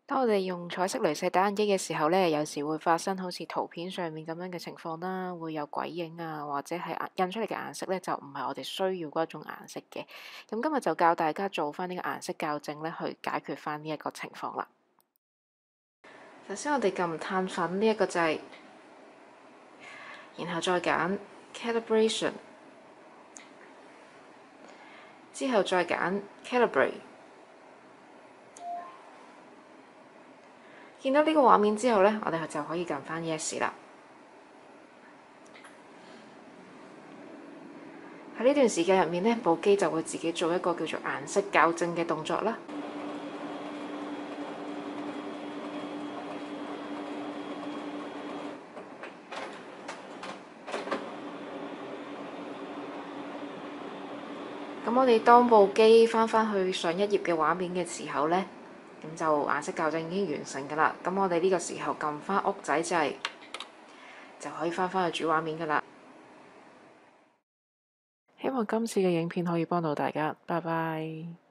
當我哋用彩色鐳射打印機嘅時候呢，有時會發生好似圖片上面咁樣嘅情況啦，會有鬼影啊，或者係印出嚟嘅顏色呢，就唔係我哋需要嗰種顏色嘅。咁今日就教大家做翻呢個顏色校正呢，去解決翻呢一個情況啦。首先我哋撳碳粉呢一個掣，然後再揀 Calibration， 之後再揀 Calibrate。見到呢個畫面之後呢，我哋就可以撳翻 Yes 啦。喺呢段時間入面呢，部機就會自己做一個叫做顏色校正嘅動作啦。咁我哋當部機翻返去上一頁嘅畫面嘅時候呢，咁就顏色校正已經完成㗎啦。咁我哋呢個時候撳翻屋仔掣，就可以翻返去主畫面㗎啦。希望今次嘅影片可以幫到大家，拜拜。